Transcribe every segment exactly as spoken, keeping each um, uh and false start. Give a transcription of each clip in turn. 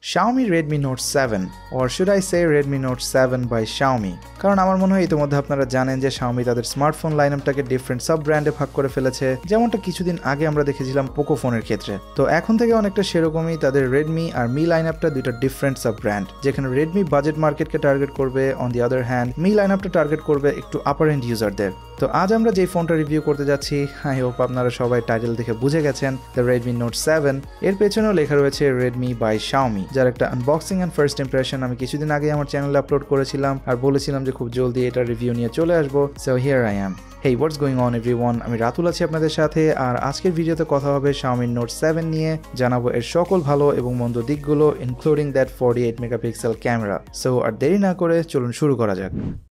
Xiaomi Redmi Note seven, or should I say Redmi Note seven by Xiaomi, কারণ আমার মনে হয় ইতিমধ্যে আপনারা জানেন যে Xiaomi তাদের স্মার্টফোন লাইনআপটাকে ডিফারেন্ট সাব ব্র্যান্ডে ভাগ করে ফেলেছে, যেমনটা কিছুদিন আগে আমরা দেখেছিলাম পোকো ফোনের ক্ষেত্রে। তো এখন থেকে অনেকটা সেরকমই তাদের Redmi আর Mi লাইনআপটা দুইটা ডিফারেন্ট সাব ব্র্যান্ড, যেখানে Redmi বাজেট মার্কেটকে টার্গেট করবে, on the other hand Mi লাইনআপটা টার্গেট করবে একটু আপার এন্ড ইউজারদের। তো আজ আমরা যে ফোনটা রিভিউ করতে যাচ্ছি, আই হোপ আপনারা সবাই টাইটেল দেখে বুঝে গেছেন, দ্য Redmi Note seven। এর পেছনেও লেখা রয়েছে Redmi by Xiaomi, যার একটা আনবক্সিং এন্ড ফার্স্ট ইমপ্রেশন আমি কিছুদিন আগে আমার চ্যানেলে আপলোড করেছিলাম আর বলেছিলাম যে খুব জলদি এটা রিভিউ নিয়ে চলে আসবো। So here I am. Hey, what's going on everyone, আমি রাতুল আছি আপনাদের সাথে, আর আজকের ভিডিওতে কথা হবে Xiaomi Note seven নিয়ে। জানাবো এর সকল ভালো এবং মন্দ দিকগুলো, including that forty-eight megapixel camera. So আর দেরি না করে চলুন শুরু করা যাক।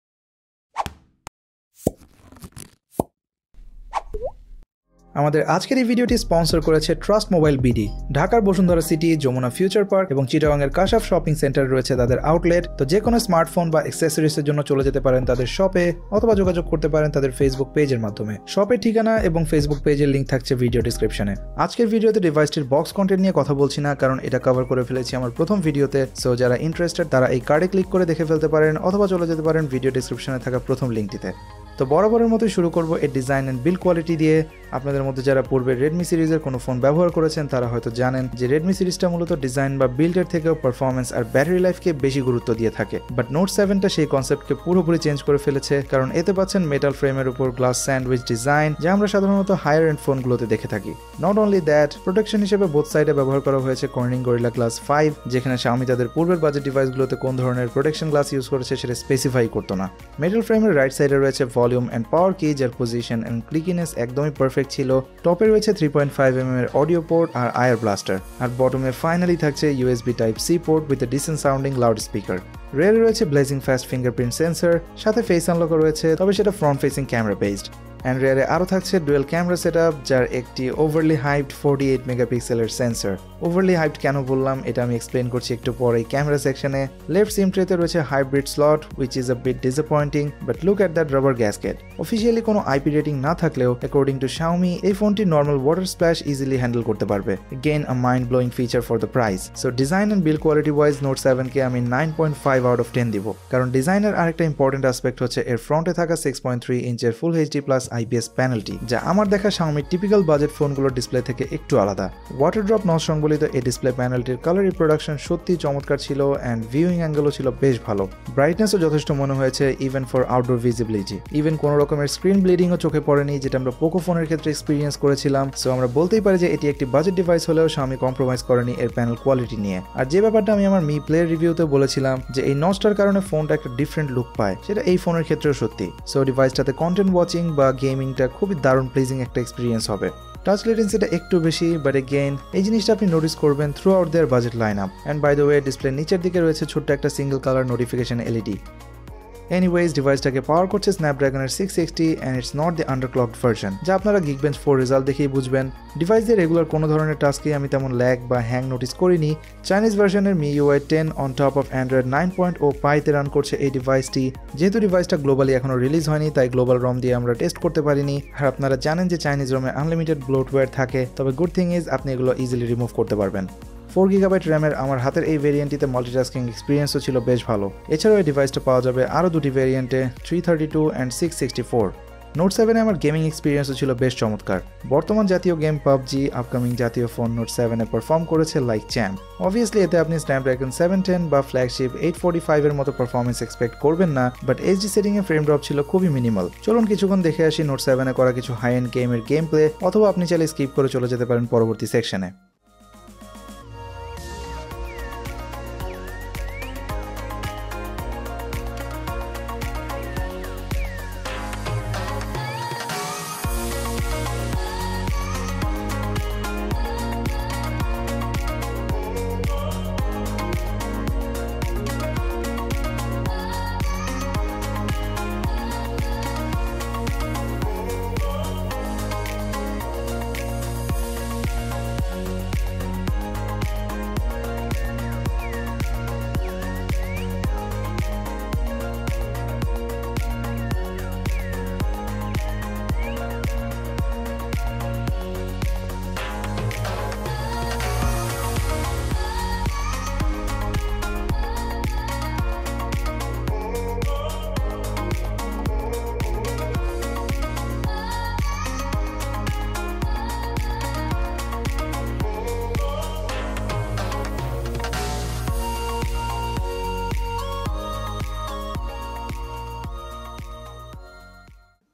আমাদের আজকের এই ভিডিওটি স্পন্সর করেছে ট্রাস্ট মোবাইল বিডি। ঢাকার Bashundhara city, Jamuna future park এবং চিটাগাংয়ের কাশাফ শপিং সেন্টার রয়েছে তাদের আউটলেট। তো যে কোনো স্মার্টফোন বা অ্যাক্সেসরিজের জন্য চলে যেতে পারেন তাদের শপে, অথবা যোগাযোগ করতে পারেন তাদের ফেসবুক পেজের মাধ্যমে। শপের ঠিকানা এবং ফেসবুক পেজের লিঙ্ক থাকছে ভিডিও ডিসক্রিপশনে। আজকের ভিডিওতে ডিভাইসটির বক্স কন্টেন্ট নিয়ে কথা বলছি না, কারণ এটা কভার করে ফেলেছি আমার প্রথম ভিডিওতে। সো যারা ইন্টারেস্টেড তারা এই কার্ডে ক্লিক করে দেখে ফেলতে পারেন, অথবা চলে যেতে পারেন ভিডিও ডিসক্রিপশনে থাকা প্রথম লিঙ্কটিতে। তো বরাবরের মতোই শুরু করবো এর ডিজাইন অ্যান্ড বিল্ড কোয়ালিটি দিয়ে। আপনাদের মধ্যে যারা পূর্বে রেডমি সিরিজের কোনো ফোন ব্যবহার করেছেন তারা হয়তো জানেন যে রেডমি সিরিজটা মূলত ডিজাইন বা বিল্ডের থেকেও পারফরমেন্স আর ব্যাটারি লাইফকে বেশি গুরুত্ব দিয়ে থাকে। বাট নোট সেভেনটা সেই কনসেপ্টকে পুরোপুরি চেঞ্জ করে ফেলেছে, কারণ এতে পাচ্ছেন মেটাল ফ্রেমের উপর গ্লাস স্যান্ডউইচ ডিজাইন, যা আমরা সাধারণত হায়ার এন্ড ফোনগুলোতে দেখে থাকি। নট অনলি দ্যাট, প্রোটেকশন হিসেবে বোথ সাইডে ব্যবহার করা হয়েছে কর্নিং গরিলা গ্লাস ফাইভ, যেখানে Xiaomi তাদের পূর্বের বাজেট ডিভাইসগুলোতে কোন ধরনের প্রোটেকশন গ্লাস ইউজ করেছে সেটা স্পেসিফাই করতো না। মেটাল ফ্রেমের রাইট সাইডে রয়েছে ভলিউম অ্যান্ড পাওয়ার কি, যার পজিশন অ্যান্ড ক্লিকিনেস একদমই পারফেক্ট ছিল। টপে রয়েছে three point five M M এর অডিও পোর্ট আর আয়ার ব্লাস্টার, আর বটমে ফাইনালি থাকছে USB type C port with a decent sounding loud speaker. রেয়ারে রয়েছে ব্লেজিং ফাস্ট ফিঙ্গারপ্রিন্ট সেন্সর, সাথে ফেস আনলকও রয়েছে, তবে সেটা front facing camera based. And রেয়ারে আরও থাকছে ডুয়েল ক্যামেরা সেট আপ, যার একটি ওভারলি হাইপড forty-eight মেগাপিক্সেলের সেন্সর। ওভারলি হাইপড কেন বললাম এটা আমি এক্সপ্লেন করছি একটু পরে ক্যামেরা সেকশনে। লেফট সিম ট্রেতে রয়েছে hybrid slot, which is a bit disappointing, but look at that rubber gasket. Officially কোনো আইপি রেটিং না থাকলেও অ্যাকর্ডিং টু Xiaomi এই ফোনটি normal water splash easily handle করতে পারবে। Gain a mind blowing feature for the price. So design and build quality wise note seven কে আমি nine point five out of ten দিব, কারণ ডিজাইনের আরেকটা ইম্পর্টেন্ট অ্যাসপেক্ট হচ্ছে এর ফ্রন্টে থাকা সিক্স পয়েন্ট থ্রি ইঞ্চের ফুল এইচডি প্লাস আইপিএস প্যানেলটি, যা আমার দেখা Xiaomi টিপিক্যাল বাজেট ফোনগুলোর ডিসপ্লে থেকে একটু আলাদা। ওয়াটার ড্রপ নচ সংবলিত এই ডিসপ্লে প্যানেলটির কালার রিপ্রোডাকশন সত্যি চমৎকার ছিল, অ্যান্ড ভিউইং অ্যাঙ্গেলও ছিল বেশ ভালো। ব্রাইটনেসও যথেষ্ট মনে হয়েছে even for outdoor visibility. Even কোনো রকমের স্ক্রিন ব্লিডিংও চোখে পড়েনি, যেটা আমরা পোকো ফোনের ক্ষেত্রে এক্সপিরিয়েন্স করেছিলাম। সো আমরা বলতেই পারি যে এটি একটি বাজেট ডিভাইস হলেও Xiaomi কম্প্রোমাইজ করেনি এর প্যানেল কোয়ালিটি নিয়ে। আর যে ব্যাপারটা আমি আমার মি প্লের রিভিউতে বলেছিলাম যে এই নচটার কারণে ফোনটা একটা ডিফারেন্ট লুক পায়, সেটা এই ফোনের ক্ষেত্রেও সত্যি। সো ডিভাইসটাতে কন্টেন্ট ওয়াচিং বা গেমিংটা খুবই দারুণ প্লিজিং একটা এক্সপিরিয়েন্স হবে। টাচ লেটেন্সিটা একটু বেশি, বাট এগেইন এই জিনিসটা আপনি নোটিস করবেন throughout their budget lineup. And by the way, ডিসপ্লের নিচের দিকে রয়েছে ছোট্ট একটা single colour notification LED. Anyways, ডিভাইসটাকে পাওয়ার করছে স্ন্যাপড্রাগনের six sixty, and it's not the underclocked version, যা আপনারা গিগবেঞ্চ ফোর রেজাল্ট দেখেই বুঝবেন। ডিভাইস দিয়ে রেগুলার কোনো ধরনের টাস্কে আমি তেমন ল্যাগ বা হ্যাং নোটিস করিনি। চাইনিজ ভার্সনের Mi U I ten on top of Android nine point O পাইতে রান করছে এই ডিভাইসটি। যেহেতু ডিভাইসটা গ্লোবালি এখনো রিলিজ হয়নি, তাই গ্লোবাল রম দিয়ে আমরা টেস্ট করতে পারিনি। আর আপনারা জানেন যে চাইনিজ রমে আনলিমিটেড ব্লোটওয়্যার থাকে, তবে গুড থিং ইজ আপনি এগুলো ইজিলি রিমুভ করতে পারবেন। ফোর গিগাবাইট র্যামের আমার হাতের এই ভেরিয়েন্টটিতে মাল্টিটাস্কিং এক্সপিরিয়েন্সও ছিল বেশ ভালো। এছাড়াও এই ডিভাইসটা পাওয়া যাবে আরও দুটি ভেরিয়েন্টে, three thirty two and six sixty four. Note সেভেনে আমার গেমিং এক্সপিরিয়েন্সও ছিল বেশ চমৎকার। বর্তমান জাতীয় গেম পাবজি, আপকামিং জাতীয় ফোন নোট সেভেনে পারফর্ম করেছে লাইক চ্যাম্প। অবভিয়াসলি এতে আপনি স্ন্যাপড্রাগন সেভেন টেন বা ফ্ল্যাগশিপ এইট ফোর্টি ফাইভ এর মতো পারফরমেন্স এক্সপেক্ট করবেন না, বাট এইচডি সেটিং এ ফ্রেম ড্রপ ছিল খুবই মিনিমাল। চলুন কিছুক্ষণ দেখে আসি নোট সেভেনে করা কিছু হাই এন্ড গেমের গেম প্লে, অথবা আপনি চাইলে স্কিপ করে চলে যেতে পারেন পরবর্তী সেকশনে।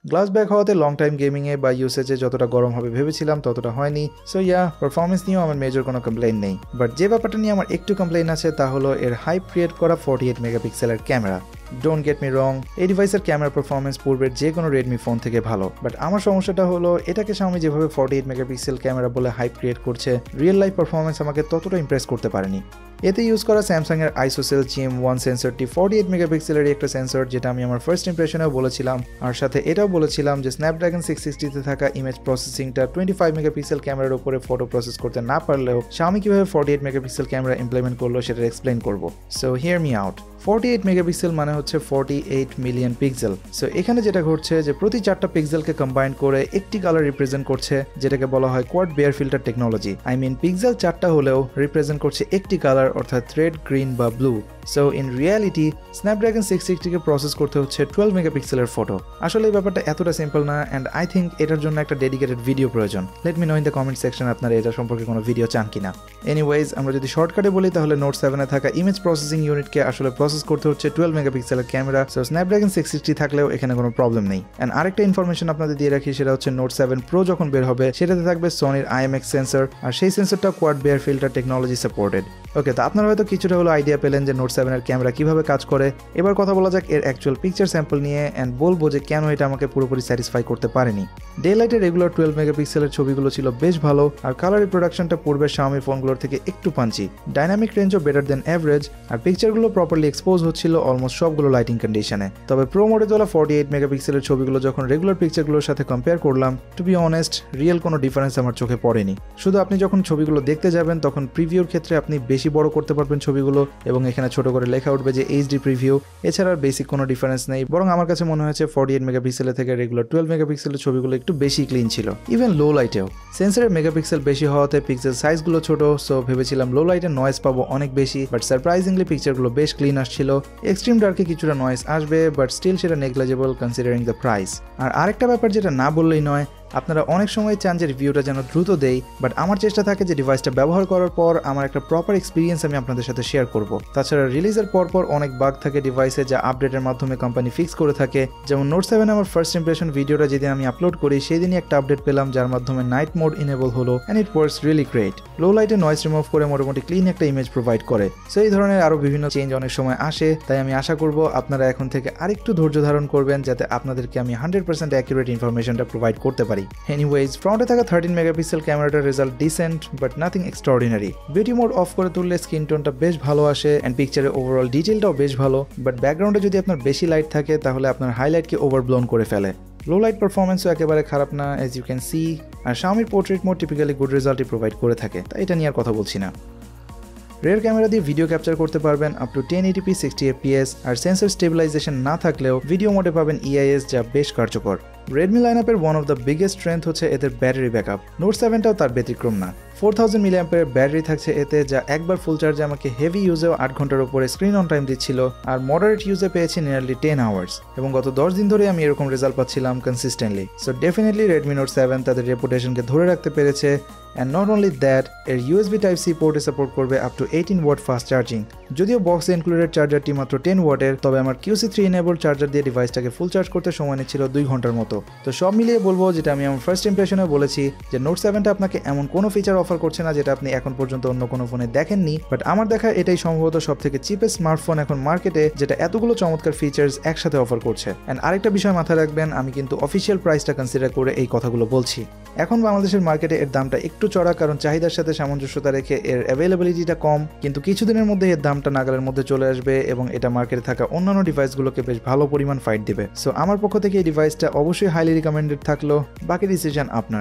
গ্লাস ব্যাক হওয়াতে লং টাইম গেমিংয়ে বা ইউসেজে যতটা গরম হবে ভেবেছিলাম ততটা হয়নি। সো ইয়া, পারফরমেন্স নিয়েও আমার মেজর কোনো কমপ্লেইন নেই। বাট যে ব্যাপারটা নিয়ে আমার একটু কমপ্লেইন আছে তা হলো এর হাইপ ক্রিয়েট করা ফর্টি এইট মেগাপিক্সেলের camera. Don't get me wrong, এই ডিভাইসের ক্যামেরা পারফরমেন্স পূর্বের যে কোনো রেডমি ফোন থেকে ভালো। বাট আমার সমস্যাটা হলো এটাকে Xiaomi যেভাবে ফর্টি এইট মেগাপিক্সেল ক্যামেরা বলে হাইপ ক্রিয়েট করছে, রিয়েল লাইফ পারফরমেন্স আমাকে ততটা ইমপ্রেস করতে পারেনি। এতে ইউজ করা স্যামসাং এর আইসোসেল জি এম ওয়ান সেন্সরটি ফর্টি এইট মেগাপিক্সেলের একটা সেন্সর, যেটা আমি আমার ফার্স্ট ইমপ্রেশনেও বলেছিলাম। আর সাথে এটাও বলেছিলাম যে স্ন্যাপড্রাগন সিক্স সিক্সটিতে থাকা ইমেজ প্রসেসিংটা টোয়েন্টি ফাইভ মেগাপিক্সেল ক্যামেরার উপরে ফটো প্রসেস করতে না পারলেও Xiaomi কিভাবে forty eight megapixel camera implement করলো সেটা এক্সপ্লেন করবো। So hear me out. Forty eight megapixel মানে হচ্ছে forty eight million pixel. So এখানে যেটা ঘটছে যে প্রতি চারটা পিক্সেলকে কম্বাইন করে একটি কালার রিপ্রেজেন্ট করছে, যেটাকে বলা হয় quad Bayer filter technology. I mean pixel চারটা হলেও রিপ্রেজেন্ট করছে একটি কালার, অর্থাৎ রেড, গ্রিন বা blue. So in reality Snapdragon six সিক্সটিকে প্রসেস করতে হচ্ছে টুয়েলভ মেগাপিক্সেলের ফটো। আসলে এই ব্যাপারটা এতটা সিম্পল না, অ্যান্ড আই থিঙ্ক এটার জন্য একটা ডেডিকেটেড ভিডিও প্রয়োজন। Let me know in the comment section আপনারা এটা সম্পর্কে কোনো ভিডিও চান কিনা। এনিওয়েজ, আমরা যদি শর্টকাটে বলি তাহলে নোট সেভেনে থাকা ইমেজ প্রসেসিং ইউনিটকে আসলে প্রসেস করতে হচ্ছে টুয়েলভ মেগাপিক্সেলের camera. So Snapdragon six sixty থাকলেও এখানে কোনো প্রবলেম নেই। অ্যান্ড আরেকটা ইনফরমেশন আপনাদের দিয়ে রাখি, সেটা হচ্ছে নোট সেভেন প্রো যখন বের হবে সেটাতে থাকবে সনির আই এম এক্স সেন্সর, আর সেই সেন্সরটা quad Bayer filter technology supported. Okay, তো আপনারা হয়তো কিছুটা হলো আইডিয়া পেলেন যে নোট সেভেনের ক্যামেরা কিভাবে কাজ করে। এবার কথা বলা যাক এর অ্যাকচুয়াল পিকচার স্যাম্পল নিয়ে, অ্যান্ড বলবো যে কেন এটা আমাকে পুরোপুরি স্যাটিসফাই করতে পারেনি। ডে লাইটের রেগুলার টুয়েলভ মেগাপিক্সেলের ছবিগুলো ছিল বেশ ভালো, আর কালার রিপ্রোডাকশনটা পূর্বের Xiaomi ফোনগুলোর থেকে একটু পাঞ্চি। ডাইনামিক রেঞ্জও বেটার দেন অ্যাভারেজ, আর পিকচারগুলো প্রপারলি এক্সপোজ হচ্ছিল অলমোস্ট সবগুলো লাইটিং কন্ডিশনে। তবে প্রো মোডে তোলা ফর্টি এইট মেগাপিক্সেলের ছবিগুলো যখন রেগুলার পিকচারগুলোর সাথে কম্পেয়ার করলাম, টু বি অনেস্ট রিয়েল কোনো ডিফারেন্স আমার চোখে পড়েনি। শুধু আপনি যখন ছবিগুলো দেখতে যাবেন তখন প্রিভিউর ক্ষেত্রে আপনি বেশি বড় করতে পারবেন ছবিগুলো, এবং এখানে ছোট করে লেখা উঠবে যে এইচডি প্রিভিউ। এছাড়া বেসিক কোনো ডিফারেন্স নেই, বরং আমার কাছে মনে হয়েছে ফর্টি এইট মেগাপিক্সেলের থেকে রেগুলার টুয়েলভ মেগাপিক্সেলের ছবিগুলো একটু বেশি ক্লিন ছিল। ইভেন লো লাইটেও সেন্সরের মেগাপিক্সেল বেশি হওয়াতে পিক্সেল সাইজগুলো ছোট, সো ভেবেছিলাম লো লাইটে নয়েজ পাবো অনেক বেশি, বাট সারপ্রাইজিংলি পিকচারগুলো বেশ ক্লিন আসছিল। এক্সট্রিম ডার্কে কিছুটা নয়েজ আসবে, বাট স্টিল সেটা নেগলিজেবল কনসিডারিং দ্য প্রাইস। আর আরেকটা ব্যাপার যেটা না বললেই নয়, আপনারা অনেক সময় চান যে রিভিউটা যেন দ্রুত দেই, বাট আমার চেষ্টা থাকে যে ডিভাইসটা ব্যবহার করার পর আমার একটা প্রপার এক্সপিরিয়েন্স আমি আপনাদের সাথে শেয়ার করব। তাছাড়া রিলিজের পর পর অনেক বাগ থাকে ডিভাইসে, যা আপডেটের মাধ্যমে কোম্পানি ফিক্স করে থাকে। যেমন নোট সেভেন আমার ফার্স্ট ইমপ্রেশন ভিডিওটা যেদিন আমি আপলোড করি সেই দিনই একটা আপডেট পেলাম, যার মাধ্যমে নাইট মোড ইনেবল হলো, and it works really great. Low লাইটে নয়েজ রিমুভ করে মোটামুটি ক্লিন একটা ইমেজ প্রোভাইড করে। সো এই ধরনের আরও বিভিন্ন চেঞ্জ অনেক সময় আসে, তাই আমি আশা করব আপনারা এখন থেকে আরেকটু ধৈর্য ধারণ করবেন, যাতে আপনাদেরকে আমি হান্ড্রেড পার্সেন্ট অ্যাকুরেট ইনফরমেশনটা প্রোভাইড করতে পারি। এনিওয়েজ, ফ্রন্টে থাকা থার্টিন মেগাপিক্সেল ক্যামেরাটার result decent, but nothing extraordinary. Beauty mode off করে তুললে স্ক্রিন টোনটা বেশ ভালো আসে, অ্যান্ড পিকচারের ওভারঅল ডিটেলটাও বেশ ভালো। বাট ব্যাকগ্রাউন্ডে যদি আপনার বেশি লাইট থাকে তাহলে আপনার হাইলাইটকে ওভারব্লোন করে ফেলে। লো লাইট পারফরমেন্সও একেবারে খারাপ না, অ্যাজ ইউ ক্যান সি। আর Xiaomiর পোর্ট্রেট মোড টিপিক্যালি গুড রেজাল্টই প্রোভাইড করে থাকে, তাই এটা নিয়ে আর কথা বলছি না। রেয়ার ক্যামেরা দিয়ে ভিডিও ক্যাপচার করতে পারবেন up to ten eighty P sixty FPS, আর সেন্সর স্টেবিলাইজেশন না থাকলেও ভিডিও মোডে পাবেন ইআইএস, যা বেশ কার্যকর। রেডমি লাইনআপের one of the biggest strength হচ্ছে এদের ব্যাটারি ব্যাকআপ। নোট সেভেনটাও তার ব্যতিক্রম না। ফোর থাউজেন্ড মিলি অ্যাম্পিয়ারের ব্যাটারি থাকছে এতে, যা একবার ফুল চার্জে আমাকে হেভি ইউজেও আট ঘন্টার উপরে স্ক্রিন অন টাইম দিচ্ছিল, আর মডারেট ইউজে পেয়েছি নিয়ারলি টেন আওয়ার্স, এবং গত দশ দিন ধরে আমি এরকম রেজাল্ট পাচ্ছিলাম consistently. So definitely Redmi note seven তাদের রেপুটেশনকে ধরে রাখতে পেরেছে। অ্যান্ড নট অনলি দ্যাট, এর ইউএসবি টাইপ সি পোর্টে সাপোর্ট করবে up to eighteen watt fast charging. যদিও বক্সে ইনক্লুডেড চার্জারটি মাত্র টেন ওয়াটের, তবে আমার কিউসি থ্রি এনেবল চার্জার দিয়ে ডিভাইসটাকে ফুল চার্জ করতে সময় নিচ্ছিল দুই ঘন্টার মতো। তো সব মিলিয়ে বলবো, যেটা আমি আমার ফার্স্ট ইমপ্রেশনে বলেছি, যে নোট সেভেনটা আপনাকে এমন কোনো ফিচার অফার করছে না যেটা আপনি এখন পর্যন্ত অন্য কোনো ফোনে দেখেননি, বাট আমার দেখা এটাই সম্ভবত সব থেকে চিপেস্ট স্মার্টফোন এখন মার্কেটে, যেটা এতগুলো চমৎকার ফিচার্স একসাথে অফার করছে। অ্যান্ড আরেকটা বিষয় মাথায় রাখবেন, আমি কিন্তু অফিসিয়াল প্রাইসটা কনসিডার করে এই কথাগুলো বলছি। এখন বাংলাদেশের মার্কেটে এর দামটা একটু চড়া, কারণ চাহিদার সাথে সামঞ্জস্যতা রেখে এর অ্যাভেলেবিলিটিটা কম, কিন্তু কিছুদিনের মধ্যে এর দামটা নাগালের মধ্যে চলে আসবে, এবং এটা মার্কেটে থাকা অন্যান্য ডিভাইসগুলোকে বেশ ভালো পরিমাণ ফাইট দেবে। সো আমার পক্ষ থেকে এই ডিভাইসটা অবশ্যই হাইলি রিকমেন্ডেড থাকলো, বাকি ডিসিশন আপনার।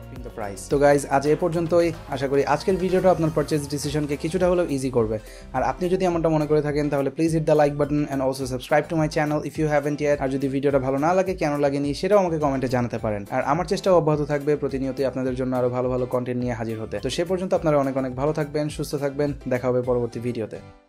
তো গাইজ, আজ এ পর্যন্তই। আশা করি আজকের ভিডিওটা আপনার পারচেজ ডিসিশনকে কিছুটা হলেও ইজি করবে। আর আপনি যদি এমনটা মনে করে থাকেন তাহলে please hit the like button and also subscribe to my channel if you haven't yet. আর যদি ভিডিওটা ভালো না লাগে, কেন লাগেনি, সেটাও আমাকে কমেন্টে জানাতে পারেন। আর আমার চেষ্টাও অব্যাহত থাকবে প্রতিনিয়তই আপনাদের জন্য আরো ভালো ভালো কন্টেন্ট নিয়ে হাজির হতে। তো সে পর্যন্ত আপনারা অনেক অনেক ভালো থাকবেন, সুস্থ থাকবেন। দেখা হবে পরবর্তী ভিডিওতে।